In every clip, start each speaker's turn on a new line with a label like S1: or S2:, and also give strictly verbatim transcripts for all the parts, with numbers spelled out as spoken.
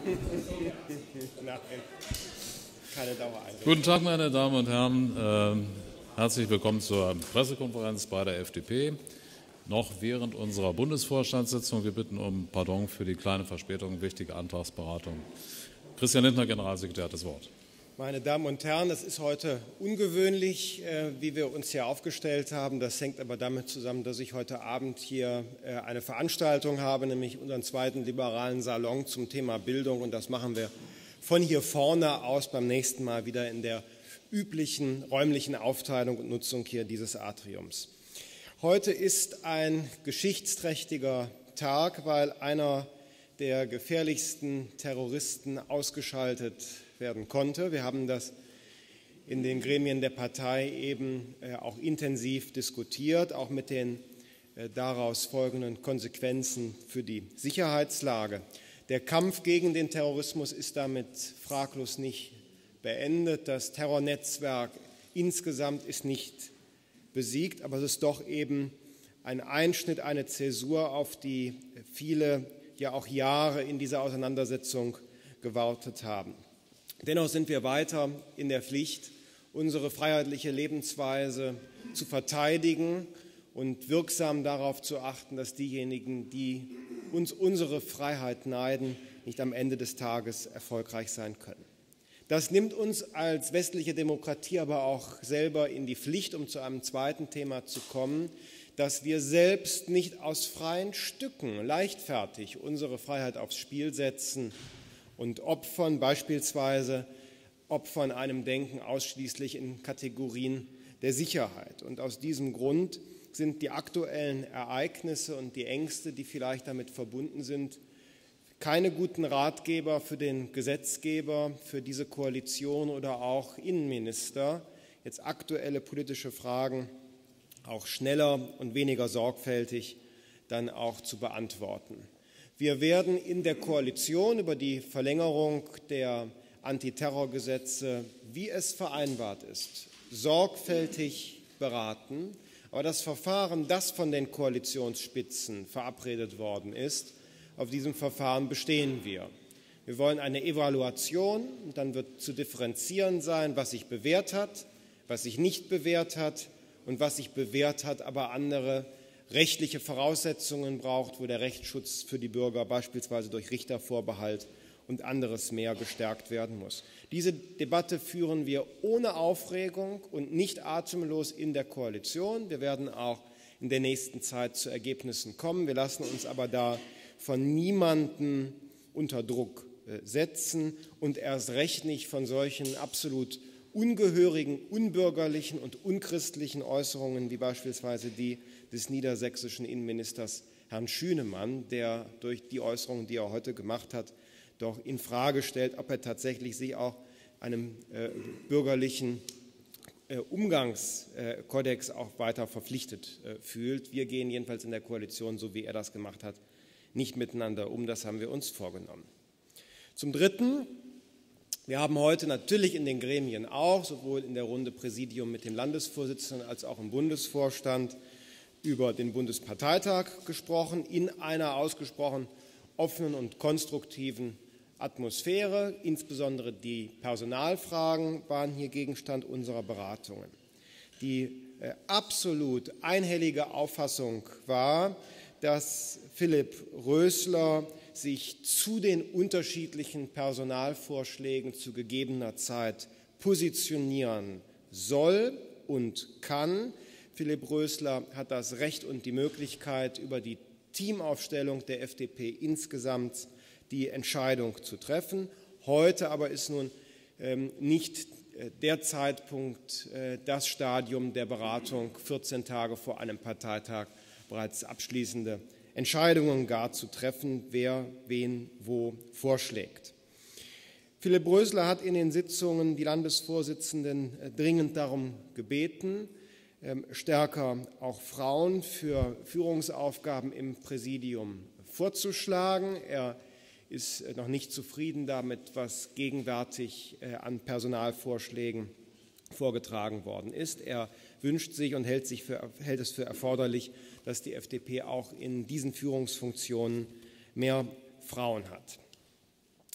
S1: Nein, keine Dauereinrichtung.
S2: Guten Tag, meine Damen und Herren. Ähm, herzlich willkommen zur Pressekonferenz bei der F D P. Noch während unserer Bundesvorstandssitzung. Wir bitten um Pardon für die kleine Verspätung. Wichtige Antragsberatung. Christian Lindner, Generalsekretär, hat das Wort.
S1: Meine Damen und Herren, es ist heute ungewöhnlich, äh, wie wir uns hier aufgestellt haben. Das hängt aber damit zusammen, dass ich heute Abend hier äh, eine Veranstaltung habe, nämlich unseren zweiten liberalen Salon zum Thema Bildung. Und das machen wir von hier vorne aus beim nächsten Mal wieder in der üblichen räumlichen Aufteilung und Nutzung hier dieses Atriums. Heute ist ein geschichtsträchtiger Tag, weil einer der gefährlichsten Terroristen ausgeschaltet werden konnte. Wir haben das in den Gremien der Partei eben äh, auch intensiv diskutiert, auch mit den äh, daraus folgenden Konsequenzen für die Sicherheitslage. Der Kampf gegen den Terrorismus ist damit fraglos nicht beendet. Das Terrornetzwerk insgesamt ist nicht besiegt, aber es ist doch eben ein Einschnitt, eine Zäsur, auf die viele ja auch Jahre in dieser Auseinandersetzung gewartet haben. Dennoch sind wir weiter in der Pflicht, unsere freiheitliche Lebensweise zu verteidigen und wirksam darauf zu achten, dass diejenigen, die uns unsere Freiheit neiden, nicht am Ende des Tages erfolgreich sein können. Das nimmt uns als westliche Demokratie aber auch selber in die Pflicht, um zu einem zweiten Thema zu kommen, dass wir selbst nicht aus freien Stücken leichtfertig unsere Freiheit aufs Spiel setzen und opfern, beispielsweise opfern einem Denken ausschließlich in Kategorien der Sicherheit. Und aus diesem Grund sind die aktuellen Ereignisse und die Ängste, die vielleicht damit verbunden sind, keine guten Ratgeber für den Gesetzgeber, für diese Koalition oder auch Innenminister, jetzt aktuelle politische Fragen auch schneller und weniger sorgfältig dann auch zu beantworten. Wir werden in der Koalition über die Verlängerung der Antiterrorgesetze, wie es vereinbart ist, sorgfältig beraten. Aber das Verfahren, das von den Koalitionsspitzen verabredet worden ist, auf diesem Verfahren bestehen wir. Wir wollen eine Evaluation, und dann wird zu differenzieren sein, was sich bewährt hat, was sich nicht bewährt hat und was sich bewährt hat, aber andere rechtliche Voraussetzungen braucht, wo der Rechtsschutz für die Bürger beispielsweise durch Richtervorbehalt und anderes mehr gestärkt werden muss. Diese Debatte führen wir ohne Aufregung und nicht atemlos in der Koalition. Wir werden auch in der nächsten Zeit zu Ergebnissen kommen. Wir lassen uns aber da von niemandem unter Druck setzen und erst recht nicht von solchen absolut ungehörigen, unbürgerlichen und unchristlichen Äußerungen wie beispielsweise die des niedersächsischen Innenministers Herrn Schünemann, der durch die Äußerungen, die er heute gemacht hat, doch in Frage stellt, ob er tatsächlich sich auch einem äh, bürgerlichen äh, Umgangskodex auch weiter verpflichtet äh, fühlt. Wir gehen jedenfalls in der Koalition, so wie er das gemacht hat, nicht miteinander um. Das haben wir uns vorgenommen. Zum Dritten: Wir haben heute natürlich in den Gremien auch, sowohl in der Runde Präsidium mit dem Landesvorsitzenden als auch im Bundesvorstand, über den Bundesparteitag gesprochen, in einer ausgesprochen offenen und konstruktiven Atmosphäre. Insbesondere die Personalfragen waren hier Gegenstand unserer Beratungen. Die äh, absolut einhellige Auffassung war, dass Philipp Rösler sich zu den unterschiedlichen Personalvorschlägen zu gegebener Zeit positionieren soll und kann. Philipp Rösler hat das Recht und die Möglichkeit, über die Teamaufstellung der F D P insgesamt die Entscheidung zu treffen. Heute aber ist nun ähm, nicht äh, der Zeitpunkt, äh, das Stadium der Beratung, vierzehn Tage vor einem Parteitag bereits abschließende Entscheidungen gar zu treffen, wer wen wo vorschlägt. Philipp Rösler hat in den Sitzungen die Landesvorsitzenden äh, dringend darum gebeten, stärker auch Frauen für Führungsaufgaben im Präsidium vorzuschlagen. Er ist noch nicht zufrieden damit, was gegenwärtig an Personalvorschlägen vorgetragen worden ist. Er wünscht sich und hält, sich für, hält es für erforderlich, dass die F D P auch in diesen Führungsfunktionen mehr Frauen hat.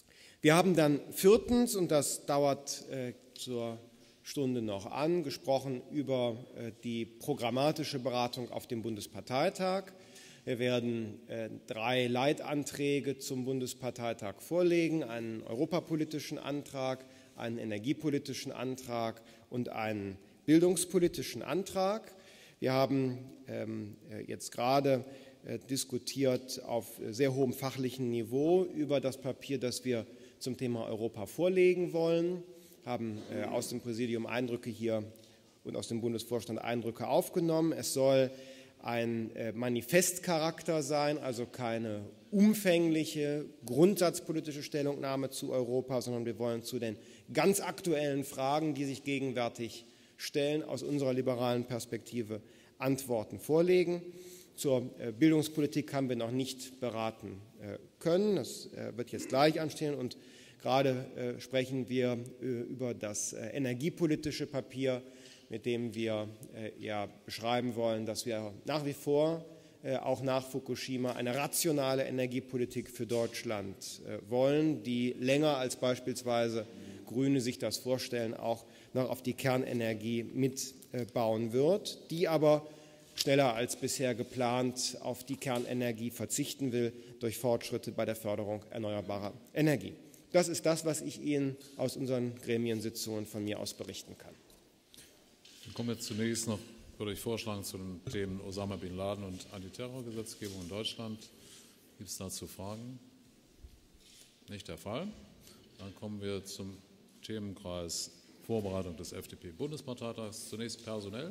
S1: Wir haben dann viertens, und das dauert äh, zur Stunde noch an, gesprochen über äh, die programmatische Beratung auf dem Bundesparteitag. Wir werden äh, drei Leitanträge zum Bundesparteitag vorlegen, einen europapolitischen Antrag, einen energiepolitischen Antrag und einen bildungspolitischen Antrag. Wir haben ähm, jetzt gerade äh, diskutiert auf sehr hohem fachlichen Niveau über das Papier, das wir zum Thema Europa vorlegen wollen, haben äh, aus dem Präsidium Eindrücke hier und aus dem Bundesvorstand Eindrücke aufgenommen. Es soll ein äh, Manifestcharakter sein, also keine umfängliche, grundsatzpolitische Stellungnahme zu Europa, sondern wir wollen zu den ganz aktuellen Fragen, die sich gegenwärtig stellen, aus unserer liberalen Perspektive Antworten vorlegen. Zur äh, Bildungspolitik haben wir noch nicht beraten äh, können. Das äh, wird jetzt gleich anstehen und gerade äh, sprechen wir äh, über das äh, energiepolitische Papier, mit dem wir äh, ja beschreiben wollen, dass wir nach wie vor äh, auch nach Fukushima eine rationale Energiepolitik für Deutschland äh, wollen, die länger als beispielsweise Grüne sich das vorstellen, auch noch auf die Kernenergie mitbauen äh, wird, die aber schneller als bisher geplant auf die Kernenergie verzichten will durch Fortschritte bei der Förderung erneuerbarer Energie. Das ist das, was ich Ihnen aus unseren Gremiensitzungen von mir aus berichten kann.
S2: Dann kommen wir zunächst noch, würde ich vorschlagen, zu den Themen Osama Bin Laden und Antiterrorgesetzgebung in Deutschland. Gibt es dazu Fragen? Nicht der Fall. Dann kommen wir zum Themenkreis Vorbereitung des F D P-Bundesparteitags. Zunächst personell.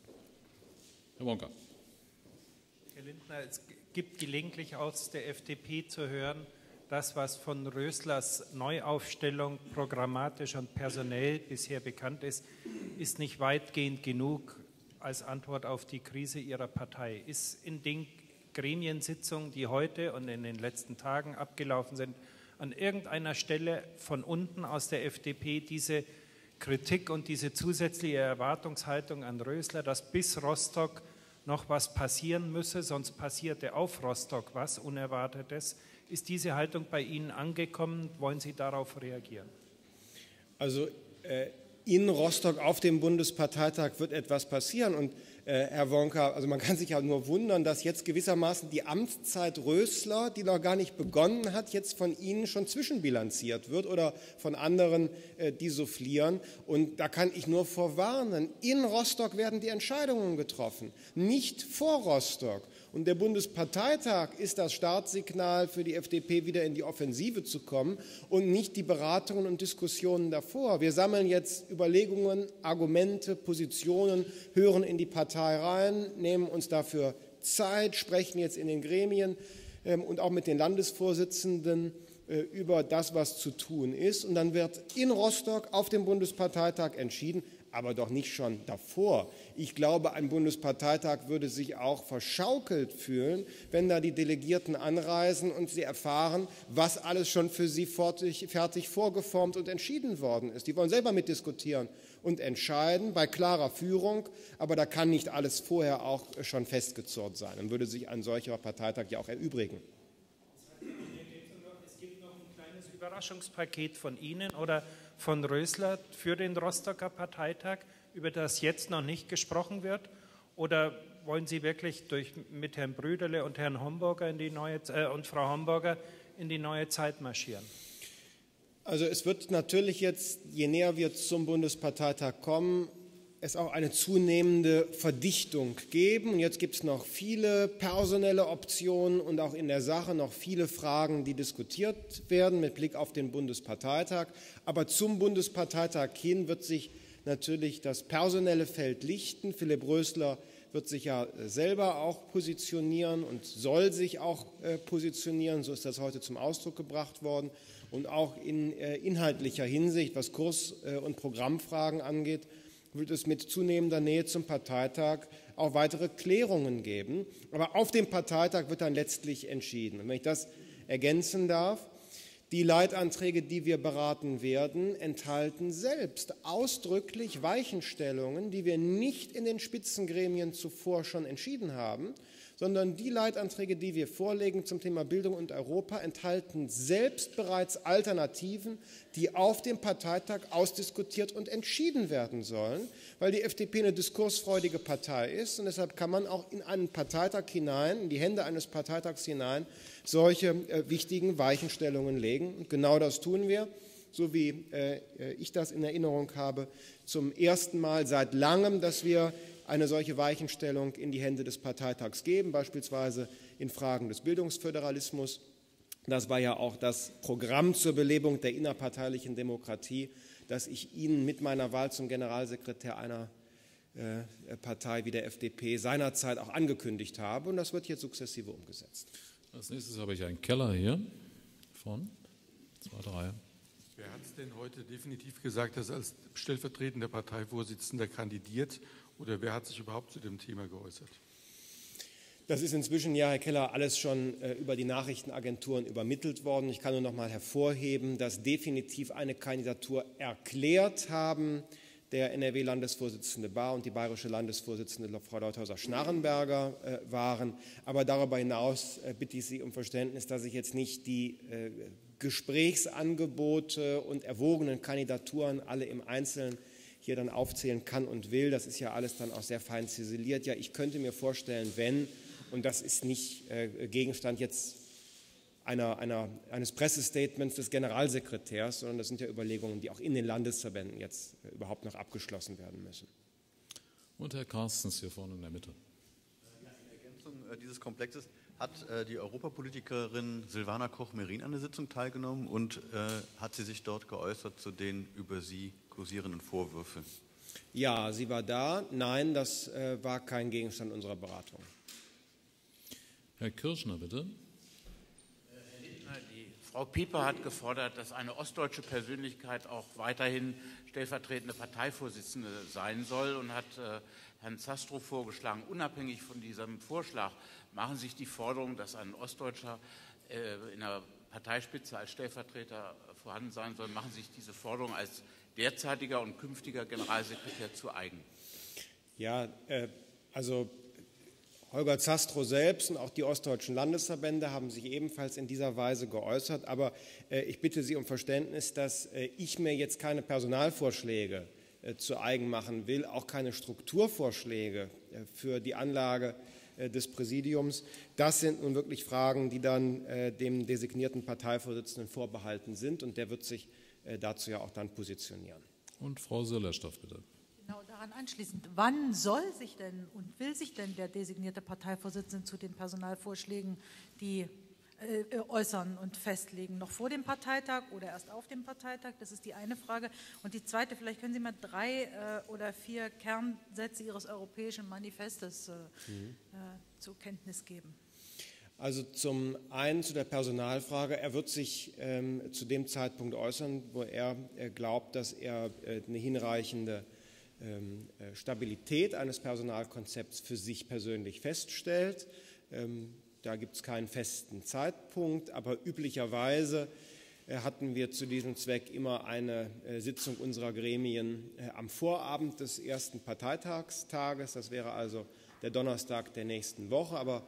S2: Herr Wonka.
S3: Herr Lindner, es gibt gelegentlich aus der F D P zu hören, das, was von Röslers Neuaufstellung programmatisch und personell bisher bekannt ist, ist nicht weitgehend genug als Antwort auf die Krise Ihrer Partei. Ist in den Gremiensitzungen, die heute und in den letzten Tagen abgelaufen sind, an irgendeiner Stelle von unten aus der F D P diese Kritik und diese zusätzliche Erwartungshaltung an Rösler, dass bis Rostock noch was passieren müsse, sonst passierte auf Rostock was Unerwartetes. Ist diese Haltung bei Ihnen angekommen? Wollen Sie darauf reagieren?
S1: Also äh, in Rostock auf dem Bundesparteitag wird etwas passieren. Und äh, Herr Wonka, also man kann sich ja nur wundern, dass jetzt gewissermaßen die Amtszeit Rösler, die noch gar nicht begonnen hat, jetzt von Ihnen schon zwischenbilanziert wird oder von anderen, äh, die soufflieren. Und da kann ich nur vorwarnen, in Rostock werden die Entscheidungen getroffen, nicht vor Rostock. Und der Bundesparteitag ist das Startsignal für die F D P, wieder in die Offensive zu kommen und nicht die Beratungen und Diskussionen davor. Wir sammeln jetzt Überlegungen, Argumente, Positionen, hören in die Partei rein, nehmen uns dafür Zeit, sprechen jetzt in den Gremien ähm, und auch mit den Landesvorsitzenden äh, über das, was zu tun ist. Und dann wird in Rostock auf dem Bundesparteitag entschieden, aber doch nicht schon davor. Ich glaube, ein Bundesparteitag würde sich auch verschaukelt fühlen, wenn da die Delegierten anreisen und sie erfahren, was alles schon für sie fertig, fertig vorgeformt und entschieden worden ist. Die wollen selber mitdiskutieren und entscheiden bei klarer Führung, aber da kann nicht alles vorher auch schon festgezurrt sein. Dann würde sich ein solcher Parteitag ja auch erübrigen.
S3: Es gibt noch ein kleines Überraschungspaket von Ihnen oder von Rösler für den Rostocker Parteitag, über das jetzt noch nicht gesprochen wird? Oder wollen Sie wirklich durch, mit Herrn Brüderle und Herrn Homburger in die neue, äh, und Frau Homburger in die neue Zeit marschieren?
S1: Also es wird natürlich jetzt, je näher wir zum Bundesparteitag kommen, es auch eine zunehmende Verdichtung geben. Und jetzt gibt es noch viele personelle Optionen und auch in der Sache noch viele Fragen, die diskutiert werden mit Blick auf den Bundesparteitag. Aber zum Bundesparteitag hin wird sich natürlich das personelle Feld lichten. Philipp Rösler wird sich ja selber auch positionieren und soll sich auch äh, positionieren. So ist das heute zum Ausdruck gebracht worden. Und auch in äh, inhaltlicher Hinsicht, was Kurs- äh, und Programmfragen angeht, wird es mit zunehmender Nähe zum Parteitag auch weitere Klärungen geben. Aber auf dem Parteitag wird dann letztlich entschieden. Und wenn ich das ergänzen darf, die Leitanträge, die wir beraten werden, enthalten selbst ausdrücklich Weichenstellungen, die wir nicht in den Spitzengremien zuvor schon entschieden haben, sondern die Leitanträge, die wir vorlegen zum Thema Bildung und Europa, enthalten selbst bereits Alternativen, die auf dem Parteitag ausdiskutiert und entschieden werden sollen, weil die F D P eine diskursfreudige Partei ist und deshalb kann man auch in einen Parteitag hinein, in die Hände eines Parteitags hinein, solche äh, wichtigen Weichenstellungen legen. Und genau das tun wir, so wie äh, ich das in Erinnerung habe, zum ersten Mal seit langem, dass wir eine solche Weichenstellung in die Hände des Parteitags geben, beispielsweise in Fragen des Bildungsföderalismus. Das war ja auch das Programm zur Belebung der innerparteilichen Demokratie, das ich Ihnen mit meiner Wahl zum Generalsekretär einer äh, Partei wie der F D P seinerzeit auch angekündigt habe. Und das wird jetzt sukzessive umgesetzt.
S2: Als nächstes habe ich einen Keller hier von zweiter Reihe.
S4: Wer hat es denn heute definitiv gesagt, dass er als stellvertretender Parteivorsitzender kandidiert? Oder wer hat sich überhaupt zu dem Thema geäußert?
S1: Das ist inzwischen, ja, Herr Keller, alles schon äh, über die Nachrichtenagenturen übermittelt worden. Ich kann nur noch mal hervorheben, dass definitiv eine Kandidatur erklärt haben der N R W-Landesvorsitzende Bahr und die bayerische Landesvorsitzende Frau Leuthauser-Schnarrenberger äh, waren. Aber darüber hinaus äh, bitte ich Sie um Verständnis, dass ich jetzt nicht die äh, Gesprächsangebote und erwogenen Kandidaturen alle im Einzelnen hier dann aufzählen kann und will. Das ist ja alles dann auch sehr fein ziseliert. Ja, ich könnte mir vorstellen, wenn, und das ist nicht äh, Gegenstand jetzt einer, einer, eines Pressestatements des Generalsekretärs, sondern das sind ja Überlegungen, die auch in den Landesverbänden jetzt äh, überhaupt noch abgeschlossen werden müssen.
S2: Und Herr Carstens hier vorne in der Mitte.
S5: In Ergänzung äh, dieses Komplexes hat äh, die Europapolitikerin Silvana Koch-Merin an der Sitzung teilgenommen und äh, hat sie sich dort geäußert zu den über sie kursierenden Vorwürfen?
S1: Ja, sie war da. Nein, das äh, war kein Gegenstand unserer Beratung.
S2: Herr Kirschner, bitte.
S6: Herr Lindner, die Frau Pieper hat gefordert, dass eine ostdeutsche Persönlichkeit auch weiterhin stellvertretende Parteivorsitzende sein soll und hat äh, Herrn Zastrow vorgeschlagen, unabhängig von diesem Vorschlag, machen sich die Forderung, dass ein Ostdeutscher äh, in der Parteispitze als Stellvertreter vorhanden sein soll, machen sich diese Forderung als derzeitiger und künftiger Generalsekretär zu eigen?
S1: Ja, äh, also Holger Zastrow selbst und auch die ostdeutschen Landesverbände haben sich ebenfalls in dieser Weise geäußert. Aber äh, ich bitte Sie um Verständnis, dass äh, ich mir jetzt keine Personalvorschläge äh, zu eigen machen will, auch keine Strukturvorschläge äh, für die Anlage äh, des Präsidiums. Das sind nun wirklich Fragen, die dann äh, dem designierten Parteivorsitzenden vorbehalten sind. Und der wird sich dazu ja auch dann positionieren.
S2: Und Frau Söllerstoff, bitte.
S7: Genau daran anschließend. Wann soll sich denn und will sich denn der designierte Parteivorsitzende zu den Personalvorschlägen, die äh, äußern und festlegen? Noch vor dem Parteitag oder erst auf dem Parteitag? Das ist die eine Frage. Und die zweite, vielleicht können Sie mal drei äh, oder vier Kernsätze Ihres europäischen Manifestes äh, mhm. äh, zur Kenntnis geben.
S1: Also zum einen zu der Personalfrage. Er wird sich ähm, zu dem Zeitpunkt äußern, wo er äh, glaubt, dass er äh, eine hinreichende ähm, äh, Stabilität eines Personalkonzepts für sich persönlich feststellt. Ähm, da gibt es keinen festen Zeitpunkt, aber üblicherweise äh, hatten wir zu diesem Zweck immer eine äh, Sitzung unserer Gremien äh, am Vorabend des ersten Parteitagstages. Das wäre also der Donnerstag der nächsten Woche, aber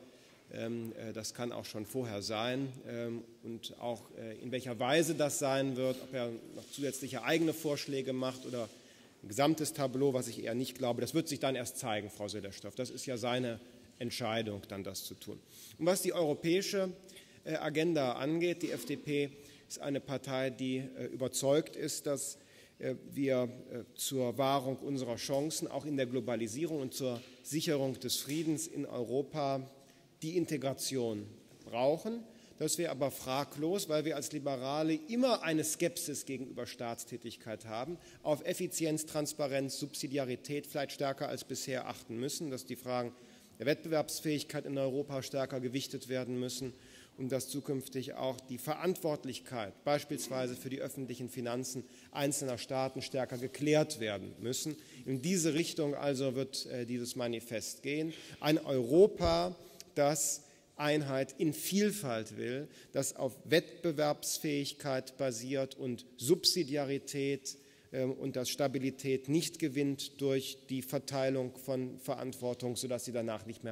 S1: das kann auch schon vorher sein und auch in welcher Weise das sein wird, ob er noch zusätzliche eigene Vorschläge macht oder ein gesamtes Tableau, was ich eher nicht glaube, das wird sich dann erst zeigen, Frau Söllerstoff. Das ist ja seine Entscheidung, dann das zu tun. Und was die europäische Agenda angeht, die F D P ist eine Partei, die überzeugt ist, dass wir zur Wahrung unserer Chancen auch in der Globalisierung und zur Sicherung des Friedens in Europa die Integration brauchen, dass wir aber fraglos, weil wir als Liberale immer eine Skepsis gegenüber Staatstätigkeit haben, auf Effizienz, Transparenz, Subsidiarität vielleicht stärker als bisher achten müssen, dass die Fragen der Wettbewerbsfähigkeit in Europa stärker gewichtet werden müssen und dass zukünftig auch die Verantwortlichkeit beispielsweise für die öffentlichen Finanzen einzelner Staaten stärker geklärt werden müssen. In diese Richtung also wird äh, dieses Manifest gehen. Ein Europa, das Einheit in Vielfalt will, das auf Wettbewerbsfähigkeit basiert und Subsidiarität äh, und das Stabilität nicht gewinnt durch die Verteilung von Verantwortung, sodass sie danach nicht mehr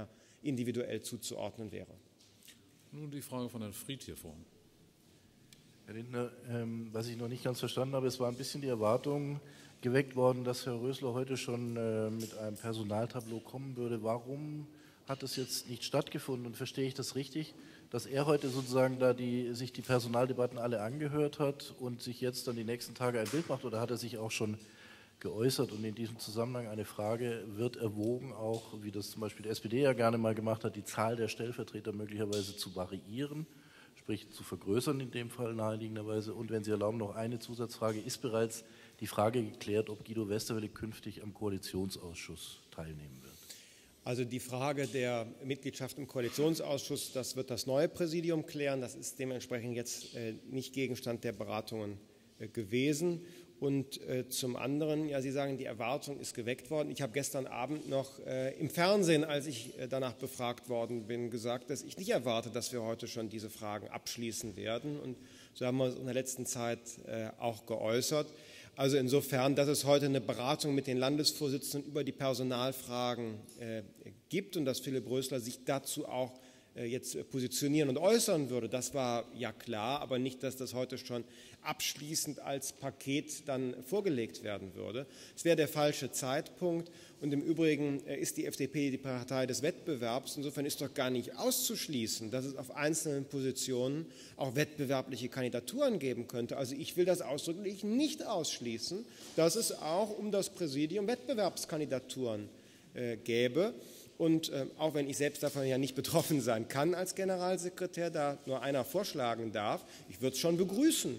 S1: individuell zuzuordnen wäre.
S2: Nun die Frage von Herrn Fried hier vorne.
S8: Herr Lindner, ähm, was ich noch nicht ganz verstanden habe, es war ein bisschen die Erwartung geweckt worden, dass Herr Rösler heute schon äh, mit einem Personaltableau kommen würde. Warum hat das jetzt nicht stattgefunden? Und verstehe ich das richtig, dass er heute sozusagen da die, sich die Personaldebatten alle angehört hat und sich jetzt dann die nächsten Tage ein Bild macht? Oder hat er sich auch schon geäußert? Und in diesem Zusammenhang eine Frage, wird erwogen auch, wie das zum Beispiel die S P D ja gerne mal gemacht hat, die Zahl der Stellvertreter möglicherweise zu variieren, sprich zu vergrößern in dem Fall naheliegenderweise? Und wenn Sie erlauben, noch eine Zusatzfrage, ist bereits die Frage geklärt, ob Guido Westerwelle künftig am Koalitionsausschuss teilnehmen wird?
S1: Also die Frage der Mitgliedschaft im Koalitionsausschuss, das wird das neue Präsidium klären. Das ist dementsprechend jetzt äh, nicht Gegenstand der Beratungen äh, gewesen. Und äh, zum anderen, ja, Sie sagen, die Erwartung ist geweckt worden. Ich habe gestern Abend noch äh, im Fernsehen, als ich äh, danach befragt worden bin, gesagt, dass ich nicht erwarte, dass wir heute schon diese Fragen abschließen werden. Und so haben wir uns in der letzten Zeit äh, auch geäußert. Also insofern, dass es heute eine Beratung mit den Landesvorsitzenden über die Personalfragen äh, gibt und dass Philipp Rösler sich dazu auch äh, jetzt positionieren und äußern würde, das war ja klar, aber nicht, dass das heute schon abschließend als Paket dann vorgelegt werden würde. Es wäre der falsche Zeitpunkt und im Übrigen äh, ist die F D P die Partei des Wettbewerbs. Insofern ist doch gar nicht auszuschließen, dass es auf einzelnen Positionen auch wettbewerbliche Kandidaturen geben könnte. Also ich will das ausdrücklich nicht ausschließen, dass es auch um das Präsidium Wettbewerbskandidaturen äh, gäbe. Und äh, auch wenn ich selbst davon ja nicht betroffen sein kann als Generalsekretär, da nur einer vorschlagen darf, ich würde es schon begrüßen.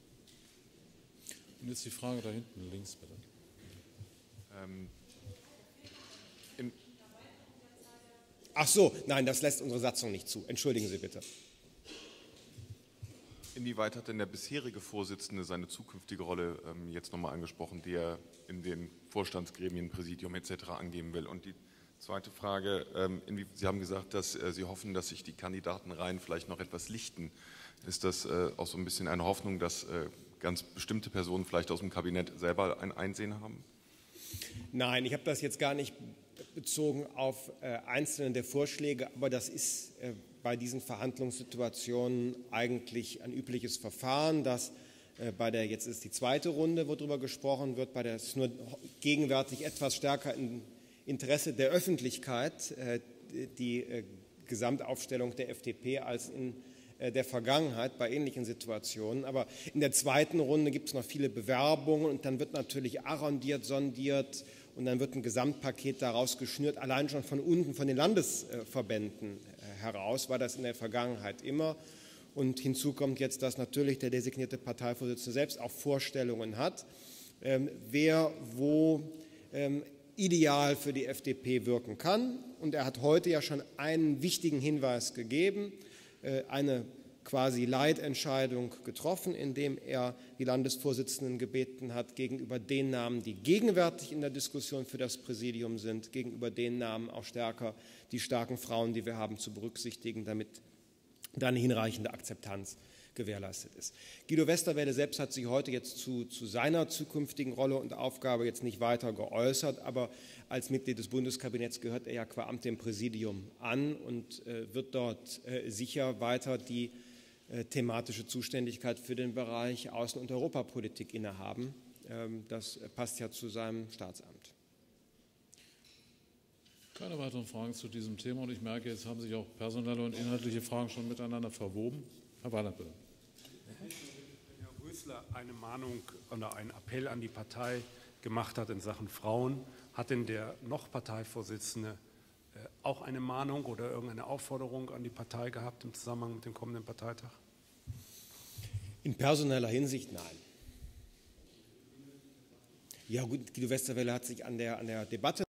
S2: Und jetzt die Frage da hinten links, bitte.
S9: Ähm,
S1: Ach so, nein, das lässt unsere Satzung nicht zu. Entschuldigen Sie bitte.
S9: Inwieweit hat denn der bisherige Vorsitzende seine zukünftige Rolle ähm, jetzt nochmal angesprochen, die er in den Vorstandsgremien, Präsidium et cetera angeben will? Und die zweite Frage, ähm, Sie haben gesagt, dass äh, Sie hoffen, dass sich die Kandidatenreihen vielleicht noch etwas lichten. Ist das äh, auch so ein bisschen eine Hoffnung, dass äh, ganz bestimmte Personen vielleicht aus dem Kabinett selber ein Einsehen haben?
S1: Nein, ich habe das jetzt gar nicht bezogen auf äh, einzelne der Vorschläge, aber das ist äh, bei diesen Verhandlungssituationen eigentlich ein übliches Verfahren, dass äh, bei der, jetzt ist die zweite Runde, wo darüber gesprochen wird, bei der ist nur gegenwärtig etwas stärker im Interesse der Öffentlichkeit äh, die äh, Gesamtaufstellung der F D P als in äh, der Vergangenheit bei ähnlichen Situationen. Aber in der zweiten Runde gibt es noch viele Bewerbungen und dann wird natürlich arrondiert, sondiert und dann wird ein Gesamtpaket daraus geschnürt, allein schon von unten, von den Landesverbänden heraus, war das in der Vergangenheit immer. Und hinzu kommt jetzt, dass natürlich der designierte Parteivorsitzende selbst auch Vorstellungen hat, ähm, wer wo ähm, ideal für die F D P wirken kann. Und er hat heute ja schon einen wichtigen Hinweis gegeben, äh, eine quasi Leitentscheidung getroffen, indem er die Landesvorsitzenden gebeten hat, gegenüber den Namen, die gegenwärtig in der Diskussion für das Präsidium sind, gegenüber den Namen auch stärker die starken Frauen, die wir haben, zu berücksichtigen, damit dann hinreichende Akzeptanz gewährleistet ist. Guido Westerwelle selbst hat sich heute jetzt zu, zu seiner zukünftigen Rolle und Aufgabe jetzt nicht weiter geäußert, aber als Mitglied des Bundeskabinetts gehört er ja qua Amt dem Präsidium an und äh, wird dort äh, sicher weiter die äh, thematische Zuständigkeit für den Bereich Außen- und Europapolitik innehaben. Ähm, das passt ja zu seinem Staatsamt.
S2: Keine weiteren Fragen zu diesem Thema und ich merke, jetzt haben sich auch personelle und inhaltliche Fragen schon miteinander verwoben. Herr Weinert, bitte.
S10: Wenn Herr Rösler eine Mahnung oder einen Appell an die Partei gemacht hat in Sachen Frauen, hat denn der noch Parteivorsitzende auch eine Mahnung oder irgendeine Aufforderung an die Partei gehabt im Zusammenhang mit dem kommenden Parteitag?
S1: In personeller Hinsicht nein. Ja gut, Guido Westerwelle hat sich an der, an der Debatte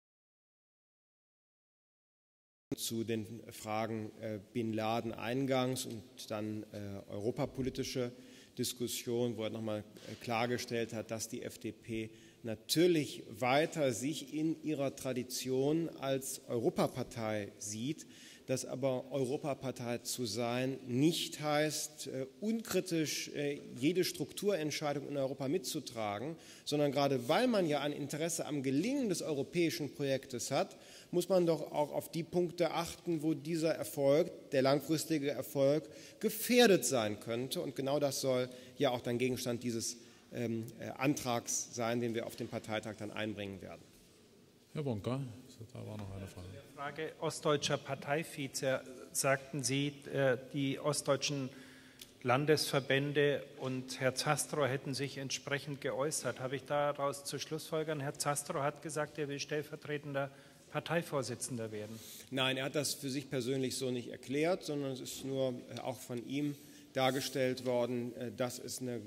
S1: zu den Fragen äh, Bin Laden eingangs und dann äh, europapolitische Diskussion, wo er nochmal äh, klargestellt hat, dass die F D P natürlich weiter sich in ihrer Tradition als Europapartei sieht, dass aber Europapartei zu sein nicht heißt, äh, unkritisch äh, jede Strukturentscheidung in Europa mitzutragen, sondern gerade weil man ja ein Interesse am Gelingen des europäischen Projektes hat, muss man doch auch auf die Punkte achten, wo dieser Erfolg, der langfristige Erfolg, gefährdet sein könnte. Und genau das soll ja auch dann Gegenstand dieses ähm, äh, Antrags sein, den wir auf dem Parteitag dann einbringen werden.
S2: Herr Bonka, da war noch eine Frage.
S3: Frage ostdeutscher Parteivize. Sagten Sie, die ostdeutschen Landesverbände und Herr Zastrow hätten sich entsprechend geäußert. Habe ich daraus zu schlussfolgern, Herr Zastrow hat gesagt, er will stellvertretender Parteivorsitzender werden?
S1: Nein, er hat das für sich persönlich so nicht erklärt, sondern es ist nur auch von ihm dargestellt worden, dass es eine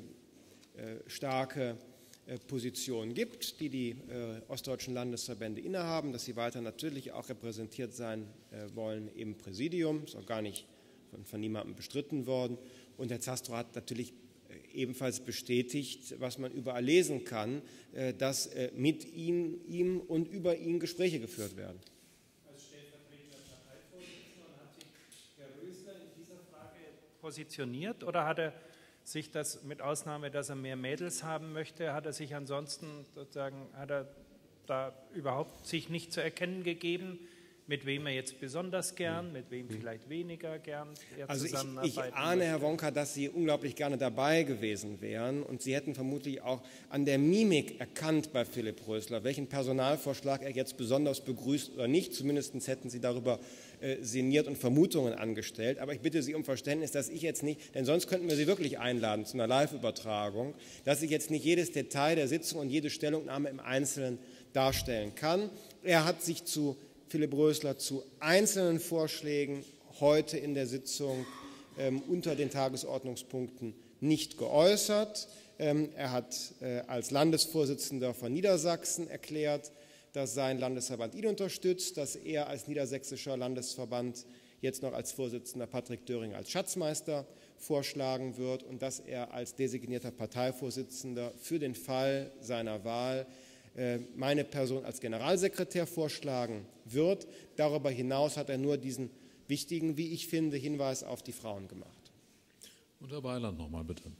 S1: starke Position gibt, die die äh, ostdeutschen Landesverbände innehaben, dass sie weiter natürlich auch repräsentiert sein äh, wollen im Präsidium, ist auch gar nicht von, von niemandem bestritten worden. Und Herr Zastrow hat natürlich äh, ebenfalls bestätigt, was man überall lesen kann, äh, dass äh, mit ihm, ihm und über ihn Gespräche geführt werden.
S3: Als stellvertretender Parteivorsitzender hat sich Herr Rösler in dieser Frage positioniert oder hat er sich das, mit Ausnahme, dass er mehr Mädels haben möchte, hat er sich ansonsten sozusagen, hat er da überhaupt sich nicht zu erkennen gegeben, mit wem er jetzt besonders gern, mit wem vielleicht weniger gern er
S1: Also ich,
S3: zusammenarbeiten
S1: ich ahne,
S3: möchte.
S1: Herr Wonka, dass Sie unglaublich gerne dabei gewesen wären und Sie hätten vermutlich auch an der Mimik erkannt bei Philipp Rösler, welchen Personalvorschlag er jetzt besonders begrüßt oder nicht. Zumindest hätten Sie darüber äh, sinniert und Vermutungen angestellt. Aber ich bitte Sie um Verständnis, dass ich jetzt nicht, denn sonst könnten wir Sie wirklich einladen zu einer Live-Übertragung, dass ich jetzt nicht jedes Detail der Sitzung und jede Stellungnahme im Einzelnen darstellen kann. Er hat sich zu Philipp Rösler zu einzelnen Vorschlägen heute in der Sitzung ähm, unter den Tagesordnungspunkten nicht geäußert. Ähm, er hat äh, als Landesvorsitzender von Niedersachsen erklärt, dass sein Landesverband ihn unterstützt, dass er als niedersächsischer Landesverband jetzt noch als Vorsitzender Patrick Döring als Schatzmeister vorschlagen wird und dass er als designierter Parteivorsitzender für den Fall seiner Wahl meine Person als Generalsekretär vorschlagen wird. Darüber hinaus hat er nur diesen wichtigen, wie ich finde, Hinweis auf die Frauen gemacht.
S2: Und Herr Weiland noch mal, bitte.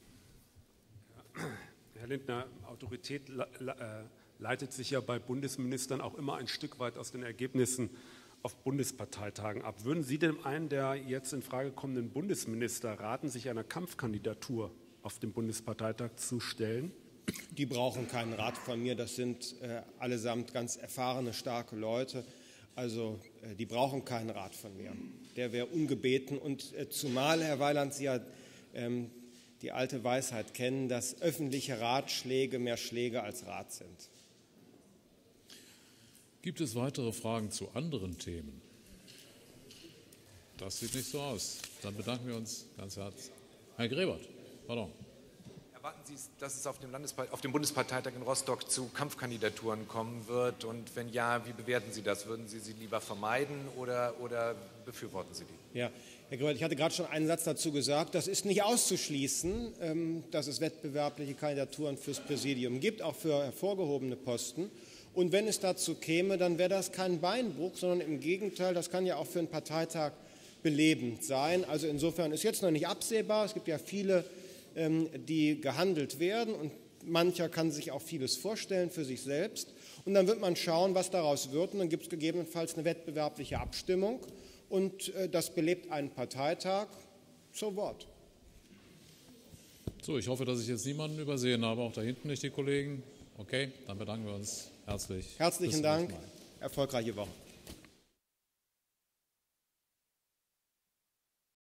S10: Herr Lindner, Autorität leitet sich ja bei Bundesministern auch immer ein Stück weit aus den Ergebnissen auf Bundesparteitagen ab. Würden Sie dem einen der jetzt in Frage kommenden Bundesminister raten, sich einer Kampfkandidatur auf dem Bundesparteitag zu stellen?
S1: Die brauchen keinen Rat von mir, das sind äh, allesamt ganz erfahrene, starke Leute, also äh, die brauchen keinen Rat von mir. Der wäre ungebeten und äh, zumal, Herr Weiland, Sie ja ähm, die alte Weisheit kennen, dass öffentliche Ratschläge mehr Schläge als Rat sind.
S2: Gibt es weitere Fragen zu anderen Themen? Das sieht nicht so aus. Dann bedanken wir uns ganz herzlich. Herr Grebert, pardon.
S11: Erwarten Sie, dass es auf dem, auf dem Bundesparteitag in Rostock zu Kampfkandidaturen kommen wird? Und wenn ja, wie bewerten Sie das? Würden Sie sie lieber vermeiden oder, oder befürworten Sie die?
S1: Ja, Herr Gröbert, ich hatte gerade schon einen Satz dazu gesagt. Das ist nicht auszuschließen, dass es wettbewerbliche Kandidaturen fürs Präsidium gibt, auch für hervorgehobene Posten. Und wenn es dazu käme, dann wäre das kein Beinbruch, sondern im Gegenteil, das kann ja auch für einen Parteitag belebend sein. Also insofern ist jetzt noch nicht absehbar. Es gibt ja viele, die gehandelt werden und mancher kann sich auch vieles vorstellen für sich selbst. Und dann wird man schauen, was daraus wird und dann gibt es gegebenenfalls eine wettbewerbliche Abstimmung und das belebt einen Parteitag. So Wort.
S2: So, ich hoffe, dass ich jetzt niemanden übersehen habe, auch da hinten nicht die Kollegen. Okay, dann bedanken wir uns herzlich.
S1: Herzlichen Dank, erfolgreiche Woche.